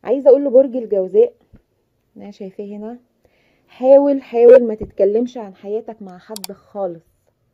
عايزه اقول لبرج الجوزاء، انا شايفاه هنا، حاول ما تتكلمش عن حياتك مع حد خالص،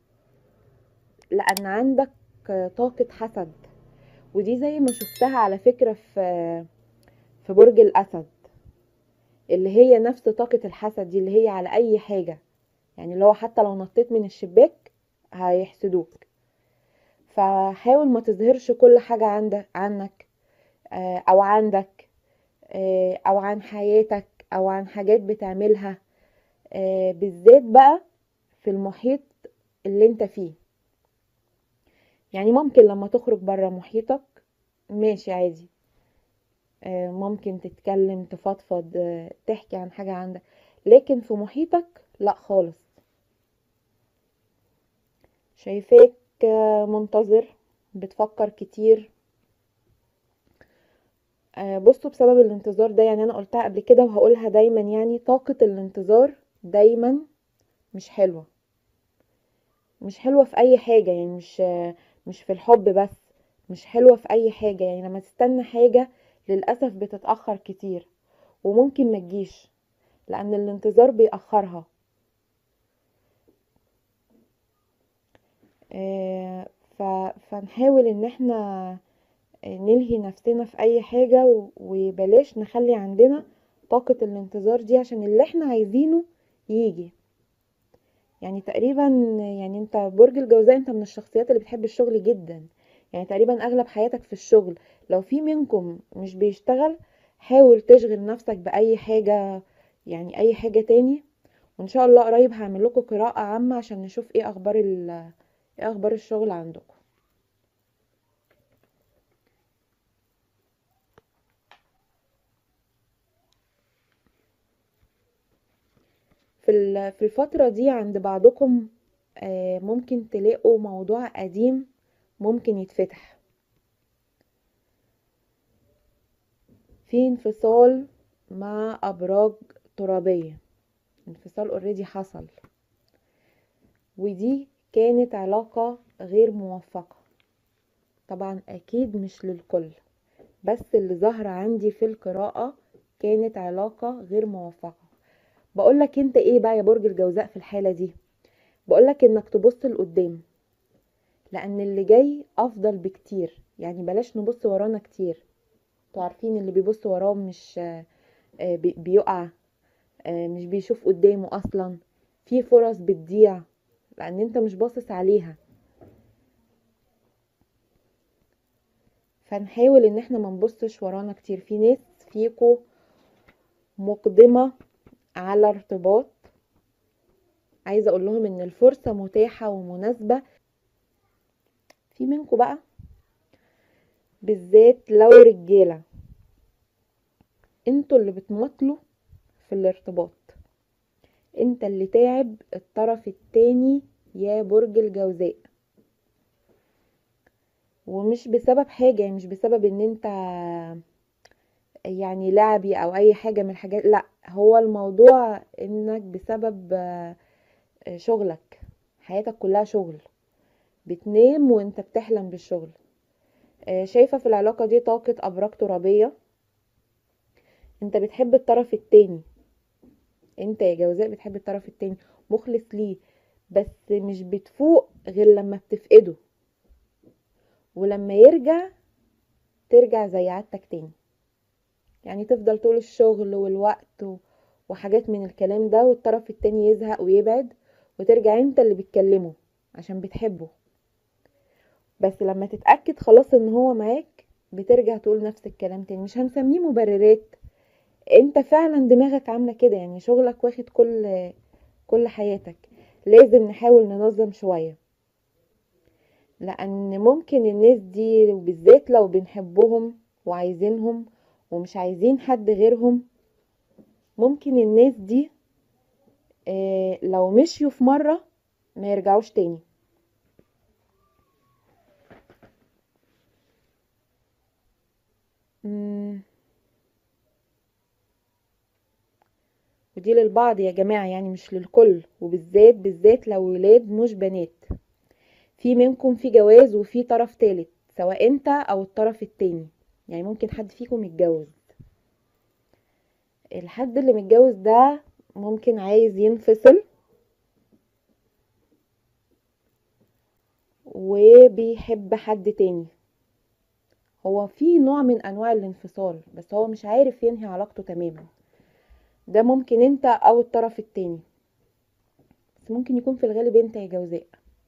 لان عندك طاقة حسد. ودي زي ما شفتها على فكرة في برج الاسد، اللي هي نفس طاقة الحسد دي، اللي هي على اي حاجة، يعني اللي هو حتى لو نطيت من الشباك هيحسدوك. فحاول ما تظهرش كل حاجة عنك، او عندك، او عن حياتك، او عن حاجات بتعملها، بالذات بقى في المحيط اللي انت فيه. يعني ممكن لما تخرج برا محيطك ماشي عادي، ممكن تتكلم تفضفض، تحكي عن حاجة عندك، لكن في محيطك لا خالص. شايفاك منتظر، بتفكر كتير. بصوا، بسبب الانتظار ده، يعني انا قلتها قبل كده وهقولها دايما، يعني طاقة الانتظار دايما مش حلوة. مش حلوة في اي حاجة، يعني مش في الحب بس، مش حلوة في اي حاجة. يعني لما تستنى حاجة للأسف بتتأخر كتير، وممكن ما تجيش لأن الانتظار بيأخرها. آه، فنحاول ان احنا نلهي نفسنا في اي حاجة، وبلاش نخلي عندنا طاقة الانتظار دي، عشان اللي احنا عايزينه يجي. يعني تقريبا، يعني انت برج الجوزاء، انت من الشخصيات اللي بتحب الشغل جدا، يعني تقريبا اغلب حياتك في الشغل. لو في منكم مش بيشتغل، حاول تشغل نفسك بأي حاجة، يعني اي حاجة تاني. وان شاء الله قريب هعمل لكم قراءة عامة عشان نشوف ايه اخبار ايه اخبار الشغل عندكم. في الفترة دي عند بعضكم ممكن تلاقوا موضوع قديم ممكن يتفتح، في انفصال مع ابراج ترابية، انفصال اوريدي حصل، ودي كانت علاقة غير موفقة. طبعا اكيد مش للكل، بس اللي ظهر عندي في القراءة كانت علاقة غير موفقة. بقولك انت ايه بقى يا برج الجوزاء في الحالة دي؟ بقولك انك تبص لقدام، لان اللي جاي افضل بكتير. يعني بلاش نبص ورانا كتير. انتوا عارفين اللي بيبص وراه مش بيقع، مش بيشوف قدامه اصلا. في فرص بتضيع لان انت مش باصص عليها. فنحاول ان احنا ما نبصش ورانا كتير. في ناس فيكو مقدمة على ارتباط، عايزة اقول لهم ان الفرصة متاحة ومناسبة. في منكم بقى بالذات لو رجالة، انتوا اللي بتمطلوا في الارتباط، انت اللي تعب الطرف التاني يا برج الجوزاء. ومش بسبب حاجة، يعني مش بسبب ان انت يعني لعبي او اي حاجة من الحاجات، لا، هو الموضوع انك بسبب شغلك. حياتك كلها شغل، بتنام وانت بتحلم بالشغل. شايفة في العلاقة دي طاقة ابراج ترابية. انت بتحب الطرف التاني، انت يا جوزاء بتحب الطرف التاني، مخلص ليه، بس مش بتفوق غير لما بتفقده، ولما يرجع ترجع زي عادتك تاني. يعني تفضل طول الشغل والوقت وحاجات من الكلام ده، والطرف التاني يزهق ويبعد، وترجع انت اللي بتكلمه عشان بتحبه. بس لما تتأكد خلاص ان هو معاك، بترجع تقول نفس الكلام تاني. مش هنسميه مبررات، انت فعلا دماغك عاملة كده، يعني شغلك واخد كل حياتك. لازم نحاول ننظم شوية، لان ممكن الناس دي، وبالذات لو بنحبهم وعايزينهم ومش عايزين حد غيرهم، ممكن الناس دي لو مشيوا في مرة ما يرجعوش تاني. مم، ودي للبعض يا جماعة، يعني مش للكل، وبالذات لو ولاد مش بنات. في منكم في جواز وفي طرف تالت، سواء انت او الطرف التاني، يعني ممكن حد فيكم يتجوز. الحد اللي متجوز ده ممكن عايز ينفصل وبيحب حد تاني. هو في نوع من انواع الانفصال بس هو مش عارف ينهي علاقته تماما. ده ممكن انت او الطرف التاني، بس ممكن يكون في الغالب انت يا جوزاء.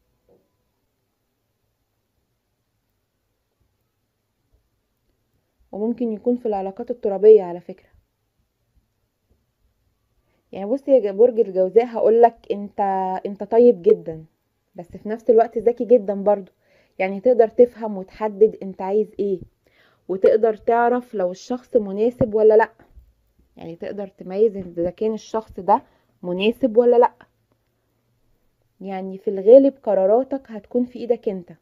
وممكن يكون في العلاقات الترابية على فكرة. يعني بصي يا برج الجوزاء، هقولك انت طيب جدا، بس في نفس الوقت ذكي جدا برضو. يعني تقدر تفهم وتحدد انت عايز ايه، وتقدر تعرف لو الشخص مناسب ولا لا. يعني تقدر تميز اذا كان الشخص ده مناسب ولا لا. يعني في الغالب قراراتك هتكون في ايدك انت،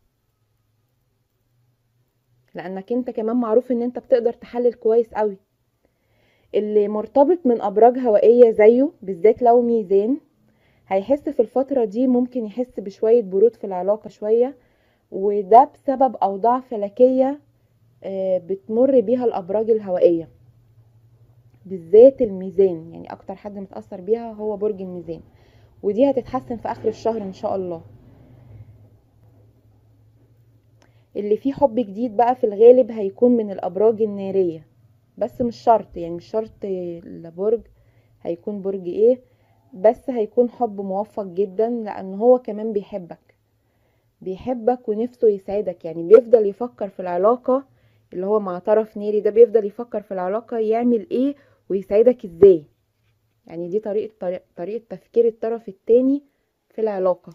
لانك انت كمان معروف ان انت بتقدر تحلل كويس قوي. اللي مرتبط من ابراج هوائية زيه بالذات لو ميزان، هيحس في الفترة دي ممكن يحس بشوية برود في العلاقة شوية، وده بسبب اوضاع فلكية بتمر بيها الابراج الهوائية، بالذات الميزان. يعني اكتر حد متأثر بيها هو برج الميزان، ودي هتتحسن في اخر الشهر ان شاء الله. اللي فيه حب جديد بقى في الغالب هيكون من الابراج النارية، بس مش شرط، يعني مش شرط البرج هيكون برج ايه، بس هيكون حب موفق جدا لان هو كمان بيحبك ونفسه يسعدك. يعني بيفضل يفكر في العلاقة، اللي هو مع طرف ناري ده بيفضل يفكر في العلاقة يعمل ايه ويسعدك ازاي. يعني دي طريقة تفكير الطرف التاني في العلاقة.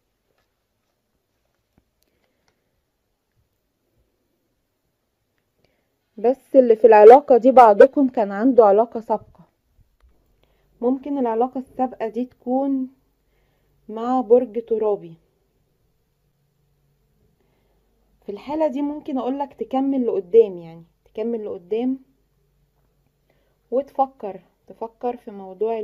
بس اللي في العلاقة دي بعضكم كان عنده علاقة سابقة. ممكن العلاقة السابقة دي تكون مع برج ترابي. في الحالة دي ممكن اقولك تكمل لقدام، يعني تكمل لقدام تفكر في موضوع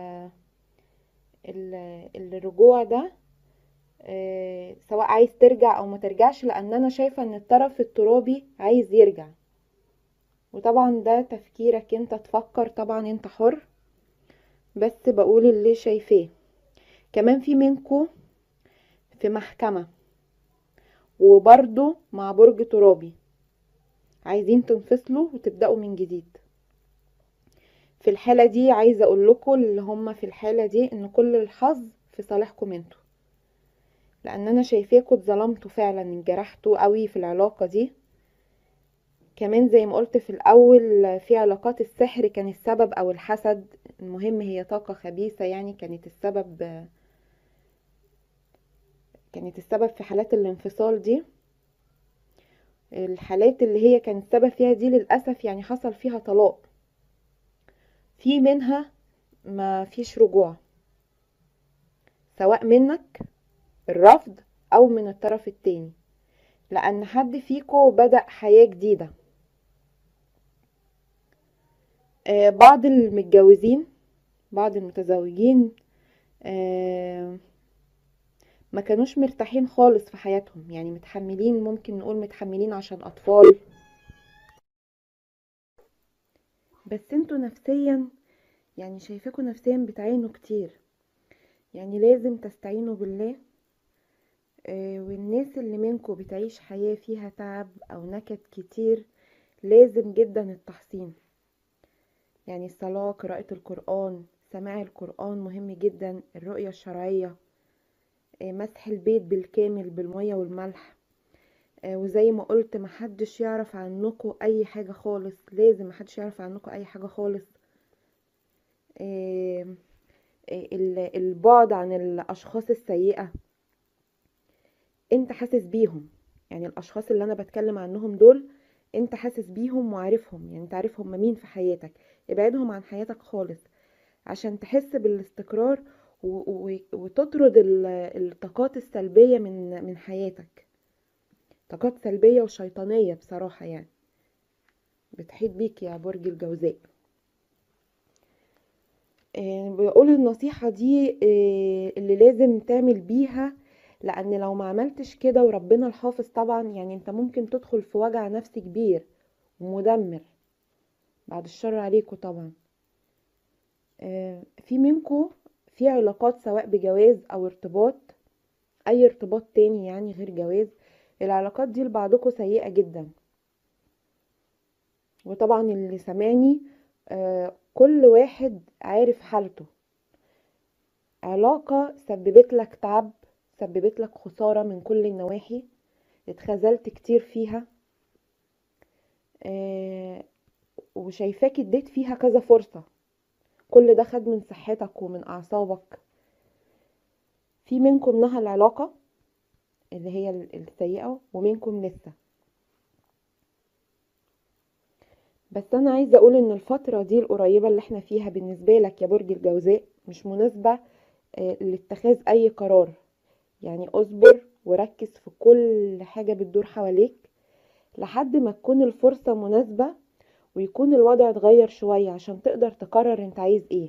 الرجوع ده. سواء عايز ترجع او ما ترجعش، لان انا شايفة ان الطرف الترابي عايز يرجع. وطبعا ده تفكيرك انت، تفكر طبعا انت حر، بس بقول اللي شايفاه. كمان في منكو في محكمة وبرضو مع برج ترابي، عايزين تنفصلوا وتبدأوا من جديد. في الحالة دي عايزة اقول لكم اللي هم في الحالة دي ان كل الحظ في صالحكم انتوا، لان انا شايفاكوا اتظلمتوا فعلا، انجرحتوا قوي في العلاقة دي. كمان زي ما قلت في الاول، في علاقات السحر كان السبب او الحسد، المهم هي طاقة خبيثة يعني كانت السبب في حالات الانفصال دي. الحالات اللي هي كان السبب فيها دي للأسف يعني حصل فيها طلاق، في منها ما فيش رجوع، سواء منك الرفض او من الطرف التاني، لان حد فيكو بدأ حياة جديدة. بعض المتجوزين، بعض المتزوجين ما كانوش مرتاحين خالص في حياتهم، يعني متحملين، ممكن نقول متحملين عشان اطفال. بس انتوا نفسيا، يعني شايفاكوا نفسيا بتعانوا كتير، يعني لازم تستعينوا بالله. والناس اللي منكم بتعيش حياة فيها تعب او نكد كتير، لازم جدا التحصين. يعني الصلاة، قراءة القرآن، سماع القرآن مهم جدا، الرؤية الشرعية، مسح البيت بالكامل بالمية والملح. وزي ما قلت محدش يعرف عنكم اي حاجة خالص، لازم محدش يعرف عنكم اي حاجة خالص. البعد عن الاشخاص السيئة، انت حاسس بيهم. يعني الاشخاص اللي انا بتكلم عنهم دول انت حاسس بيهم وعارفهم، يعني انت عارف هم مين في حياتك. ابعدهم عن حياتك خالص عشان تحس بالاستقرار وتطرد الطاقات السلبية من حياتك. طاقات سلبية وشيطانية بصراحة يعني بتحيط بيك يا برج الجوزاء. بقول النصيحة دي اللي لازم تعمل بيها، لان لو ما عملتش كده وربنا الحافظ طبعا، يعني انت ممكن تدخل في وجع نفسي كبير ومدمر، بعد الشر عليكم طبعا. في منكم في علاقات سواء بجواز او ارتباط، اي ارتباط تاني يعني غير جواز، العلاقات دي لبعضكم سيئة جدا. وطبعا اللي سمعني كل واحد عارف حالته. علاقة سببت لك تعب، سببت لك خسارة من كل النواحي، اتخذلت كتير فيها، وشايفاك اديت فيها كذا فرصة، كل ده خد من صحتك ومن اعصابك. في منكم نهى العلاقة اللي هي السيئة، ومنكم لسه. بس انا عايزة اقول ان الفترة دي القريبة اللي احنا فيها بالنسبة لك يا برج الجوزاء مش مناسبة لاتخاذ اي قرار. يعني اصبر وركز في كل حاجة بتدور حواليك لحد ما تكون الفرصة مناسبة ويكون الوضع اتغير شوية عشان تقدر تقرر انت عايز ايه.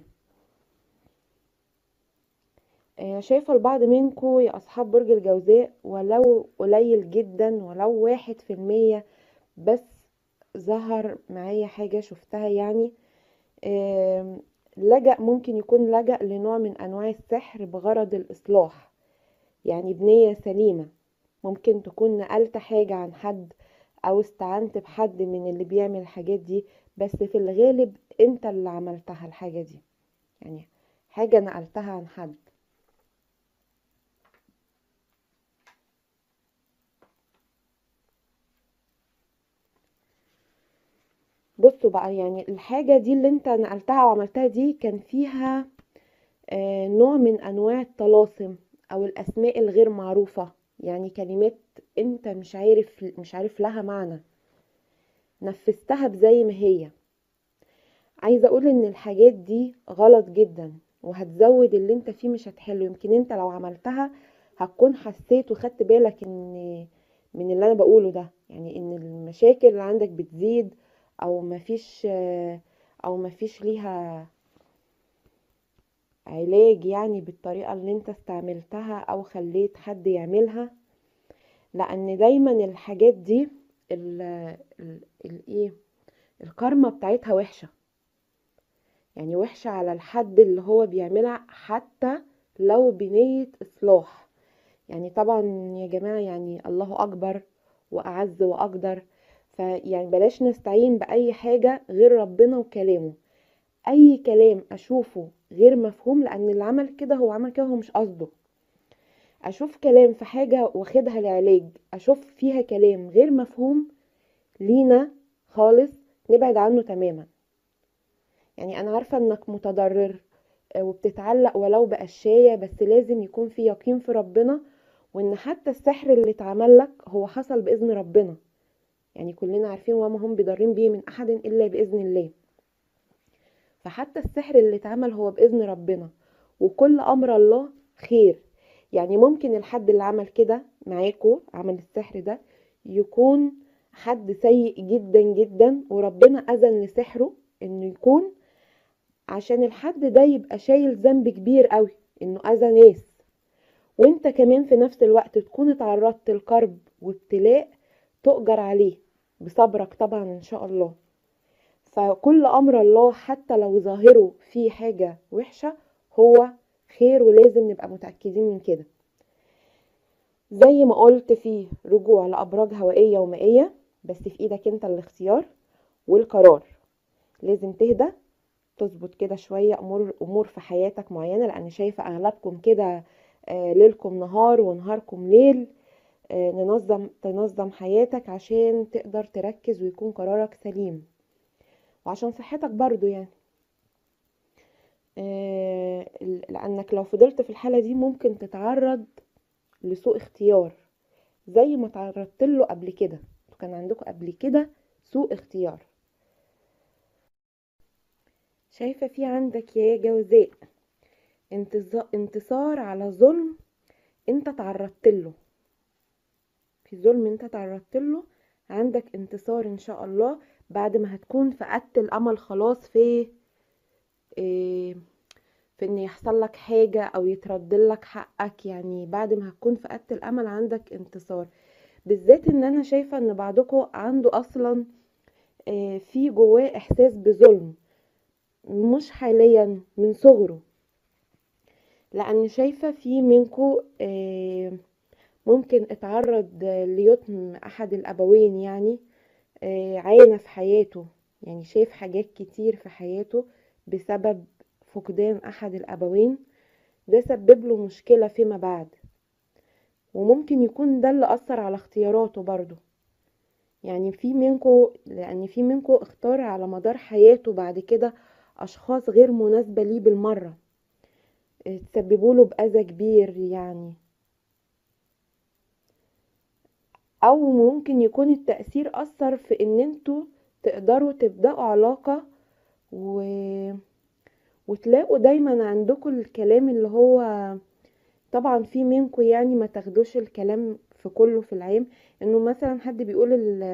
شايفة البعض منكم يا اصحاب برج الجوزاء ولو قليل جدا، ولو 1% بس ظهر معايا حاجة شفتها يعني، لجأ، ممكن يكون لجأ لنوع من انواع السحر بغرض الاصلاح، يعني بنية سليمة. ممكن تكون نقلت حاجة عن حد او استعنت بحد من اللي بيعمل الحاجات دي، بس في الغالب انت اللي عملتها الحاجة دي، يعني حاجة نقلتها عن حد. بصوا بقى، يعني الحاجة دي اللي انت نقلتها وعملتها دي كان فيها نوع من انواع الطلاسم او الاسماء الغير معروفة، يعني كلمات انت مش عارف لها معنى، نفذتها بزي ما هي. عايزة اقول ان الحاجات دي غلط جدا، وهتزود اللي انت فيه مش هتحله. يمكن انت لو عملتها هتكون حسيت وخدت بالك ان من اللي انا بقوله ده، يعني ان المشاكل اللي عندك بتزيد، او مفيش ليها علاج يعني بالطريقة اللي انت استعملتها او خليت حد يعملها. لان دايما الحاجات دي ايه، الكارما بتاعتها وحشة، يعني وحشة على الحد اللي هو بيعملها حتى لو بنية اصلاح. يعني طبعا يا جماعة، يعني الله اكبر واعز واقدر، فيعني بلاش نستعين باي حاجة غير ربنا وكلامه. اي كلام اشوفه غير مفهوم، لان اللي عمل كده هو عمل كده هو مش قصده. اشوف كلام في حاجة واخدها لعلاج، اشوف فيها كلام غير مفهوم لينا خالص، نبعد عنه تماما. يعني انا عارفة انك متضرر وبتتعلق ولو بقشاية، بس لازم يكون في يقين في ربنا، وان حتى السحر اللي اتعمل لك هو حصل باذن ربنا. يعني كلنا عارفين وما هم بضارين به من احد الا باذن الله. فحتى السحر اللي اتعمل هو باذن ربنا، وكل امر الله خير. يعني ممكن الحد اللي عمل كده معاكو، عمل السحر ده، يكون حد سيء جدا جدا، وربنا اذن لسحره انه يكون عشان الحد ده يبقى شايل ذنب كبير قوي انه اذى ناس، وانت كمان في نفس الوقت تكون اتعرضت لكرب وابتلاء تؤجر عليه بصبرك طبعا ان شاء الله. فكل امر الله حتى لو ظاهره فيه حاجة وحشة هو خير، ولازم نبقى متأكدين من كده. زي ما قلت فيه رجوع لأبراج هوائية ومائية، بس في ايدك انت الاختيار والقرار. لازم تهدى، تظبط كده شوية امور في حياتك معينة، لان شايفة اغلبكم كده ليلكم نهار ونهاركم ليل. تنظم حياتك عشان تقدر تركز ويكون قرارك سليم، وعشان صحتك برضو يعني. لانك لو فضلت في الحالة دي ممكن تتعرض لسوء اختيار، زي ما تعرضت له قبل كده. كان عندكم قبل كده سوء اختيار. شايفة في عندك يا جوزاء انتصار على ظلم انت تعرضت له. في ظلم انت تعرضت له، عندك انتصار ان شاء الله بعد ما هتكون فقدت الامل خلاص إيه في ان يحصل لك حاجة او يترد لك حقك. يعني بعد ما هتكون فقدت الامل عندك انتصار. بالذات ان انا شايفة ان بعضكم عنده اصلا في جواه احساس بظلم، مش حاليا، من صغره. لان شايفة في منكو ممكن اتعرض ليتم احد الابوين، يعني عانى في حياته، يعني شاف حاجات كتير في حياته بسبب فقدان احد الابوين. ده سبب له مشكلة فيما بعد، وممكن يكون ده اللي اثر على اختياراته برضو. يعني لان في منكو اختار على مدار حياته بعد كده اشخاص غير مناسبة ليه بالمرة، تسببوا له باذى كبير يعني. او ممكن يكون التأثير اثر في ان انتوا تقدروا تبدأوا علاقة و... وتلاقوا دايما عندكم الكلام اللي هو، طبعا في منكم يعني ما تاخدوش الكلام في كله في العام، انه مثلا حد بيقول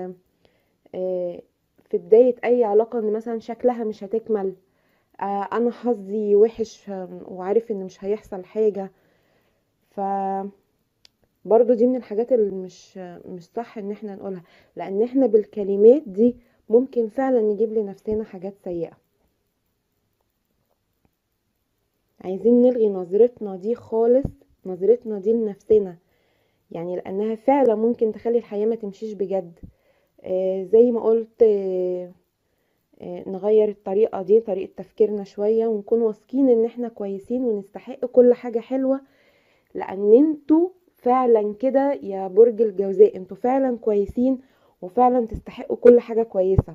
في بداية اي علاقة ان مثلا شكلها مش هتكمل، انا حظي وحش، وعارف ان مش هيحصل حاجة. ف برضو دي من الحاجات اللي مش صح ان احنا نقولها، لان احنا بالكلمات دي ممكن فعلا نجيب لنفسنا حاجات سيئة. عايزين نلغي نظرتنا دي خالص، نظرتنا دي لنفسنا، يعني لانها فعلا ممكن تخلي الحياة ما تمشيش بجد. زي ما قلت، نغير الطريقة دي، طريقة تفكيرنا شوية، ونكون واثقين ان احنا كويسين ونستحق كل حاجة حلوة. لان انتوا فعلا كده يا برج الجوزاء، انتوا فعلا كويسين وفعلا تستحقوا كل حاجة كويسة.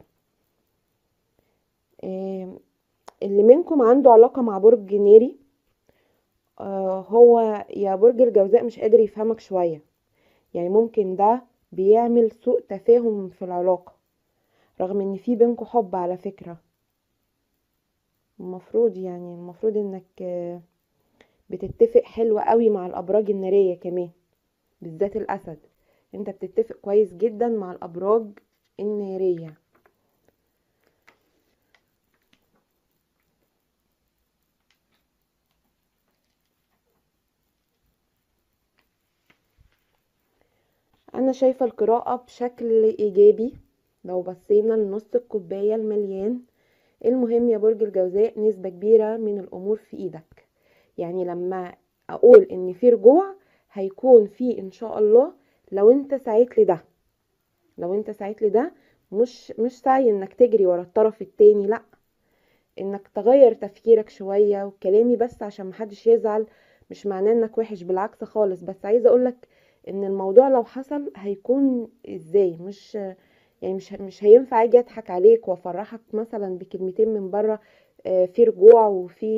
اللي منكم عنده علاقة مع برج ناري، هو يا برج الجوزاء مش قادر يفهمك شوية، يعني ممكن ده بيعمل سوء تفاهم في العلاقة، رغم ان في بينكم حب على فكرة. المفروض انك بتتفق حلو قوي مع الابراج النارية كمان، بالذات الاسد. انت بتتفق كويس جدا مع الابراج النارية. انا شايفة القراءة بشكل ايجابي، لو بصينا لنص الكوباية المليان. المهم يا برج الجوزاء، نسبة كبيرة من الامور في ايدك. يعني لما اقول ان في رجوع، هيكون في ان شاء الله، لو انت سعيت لده. مش سعي انك تجري ورا الطرف التاني، لا، انك تغير تفكيرك شوية. وكلامي بس عشان محدش يزعل، مش معناه انك وحش، بالعكس خالص، بس عايزة اقولك ان الموضوع لو حصل هيكون ازاي. مش هينفع اجي اضحك عليك وافرحك مثلا بكلمتين من بره، في رجوع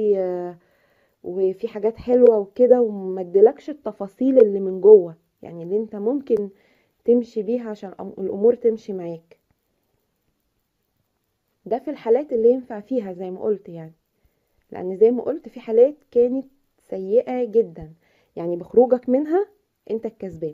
وفي حاجات حلوة وكده، وما اديلكش التفاصيل اللي من جوه، يعني اللي انت ممكن تمشي بيها عشان الامور تمشي معاك. ده في الحالات اللي ينفع فيها زي ما قلت يعني، لان زي ما قلت في حالات كانت سيئة جدا، يعني بخروجك منها انت الكسبان.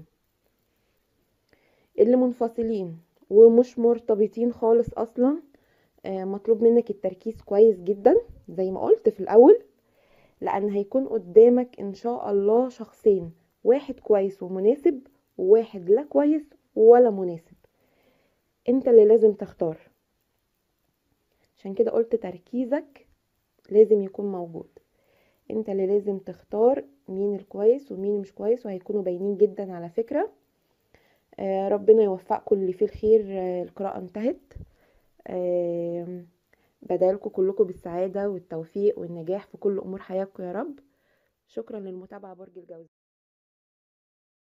اللي منفصلين ومش مرتبطين خالص اصلا، مطلوب منك التركيز كويس جدا زي ما قلت في الاول، لان هيكون قدامك ان شاء الله شخصين، واحد كويس ومناسب، وواحد لا كويس ولا مناسب. انت اللي لازم تختار، عشان كده قلت تركيزك لازم يكون موجود. انت اللي لازم تختار مين الكويس ومين مش كويس، وهيكونوا باينين جدا على فكرة. ربنا يوفقكم اللي فيه الخير. القراءة انتهت. بدعيلكم كلكم بالسعادة والتوفيق والنجاح في كل امور حياتكم يا رب. شكرا للمتابعة برج الجوزاء.